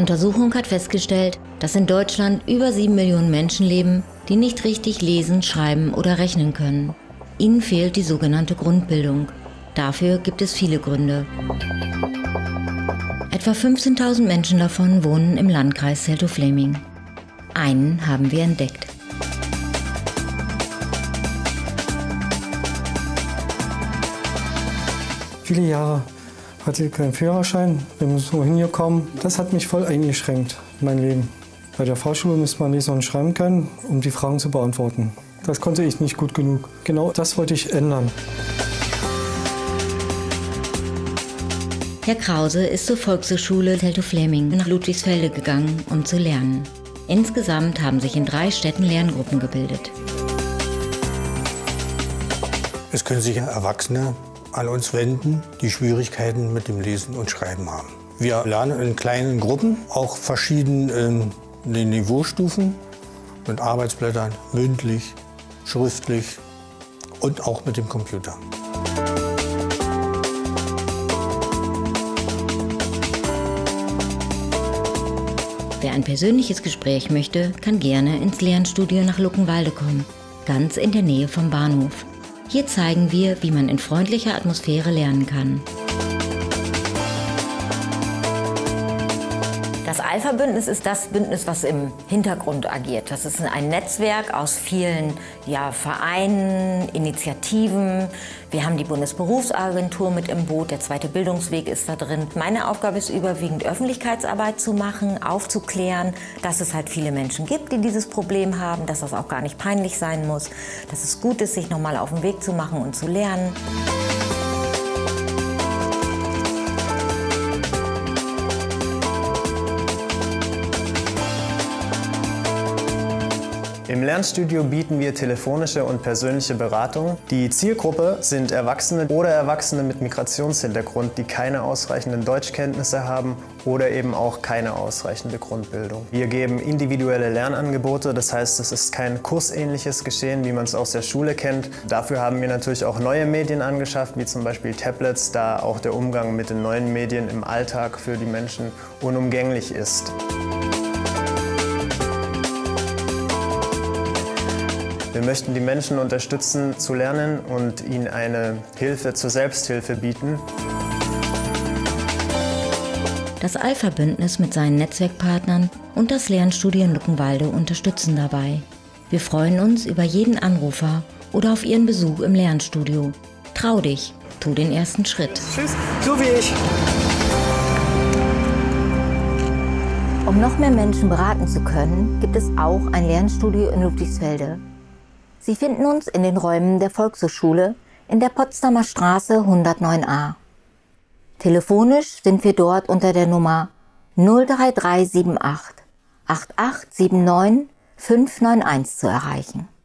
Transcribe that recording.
Untersuchung hat festgestellt, dass in Deutschland über 7 Millionen Menschen leben, die nicht richtig lesen, schreiben oder rechnen können. Ihnen fehlt die sogenannte Grundbildung. Dafür gibt es viele Gründe. Etwa 15.000 Menschen davon wohnen im Landkreis Teltow-Fläming. Einen haben wir entdeckt. Viele Jahre hatte ich keinen Führerschein, bin so hingekommen. Das hat mich voll eingeschränkt, mein Leben. Bei der Fahrschule müsste man lesen und schreiben können, um die Fragen zu beantworten. Das konnte ich nicht gut genug. Genau das wollte ich ändern. Herr Krause ist zur Volkshochschule Teltow-Fläming nach Ludwigsfelde gegangen, um zu lernen. Insgesamt haben sich in 3 Städten Lerngruppen gebildet. Es können sich Erwachsene an uns wenden, die Schwierigkeiten mit dem Lesen und Schreiben haben. Wir lernen in kleinen Gruppen, auch verschiedene Niveaustufen, mit Arbeitsblättern, mündlich, schriftlich und auch mit dem Computer. Wer ein persönliches Gespräch möchte, kann gerne ins Lernstudio nach Luckenwalde kommen, ganz in der Nähe vom Bahnhof. Hier zeigen wir, wie man in freundlicher Atmosphäre lernen kann. Das Alpha-Bündnis ist das Bündnis, was im Hintergrund agiert. Das ist ein Netzwerk aus vielen Vereinen, Initiativen. Wir haben die Bundesberufsagentur mit im Boot, der zweite Bildungsweg ist da drin. Meine Aufgabe ist überwiegend Öffentlichkeitsarbeit zu machen, aufzuklären, dass es halt viele Menschen gibt, die dieses Problem haben, dass das auch gar nicht peinlich sein muss, dass es gut ist, sich nochmal auf den Weg zu machen und zu lernen. Im Lernstudio bieten wir telefonische und persönliche Beratung. Die Zielgruppe sind Erwachsene oder Erwachsene mit Migrationshintergrund, die keine ausreichenden Deutschkenntnisse haben oder eben auch keine ausreichende Grundbildung. Wir geben individuelle Lernangebote, das heißt, es ist kein kursähnliches Geschehen, wie man es aus der Schule kennt. Dafür haben wir natürlich auch neue Medien angeschafft, wie zum Beispiel Tablets, da auch der Umgang mit den neuen Medien im Alltag für die Menschen unumgänglich ist. Wir möchten die Menschen unterstützen zu lernen und ihnen eine Hilfe zur Selbsthilfe bieten. Das Alpha-Bündnis mit seinen Netzwerkpartnern und das Lernstudio in Luckenwalde unterstützen dabei. Wir freuen uns über jeden Anrufer oder auf Ihren Besuch im Lernstudio. Trau dich, tu den ersten Schritt. Tschüss, so wie ich. Um noch mehr Menschen beraten zu können, gibt es auch ein Lernstudio in Ludwigsfelde. Sie finden uns in den Räumen der Volkshochschule in der Potsdamer Straße 109a. Telefonisch sind wir dort unter der Nummer 03378 8879 591 zu erreichen.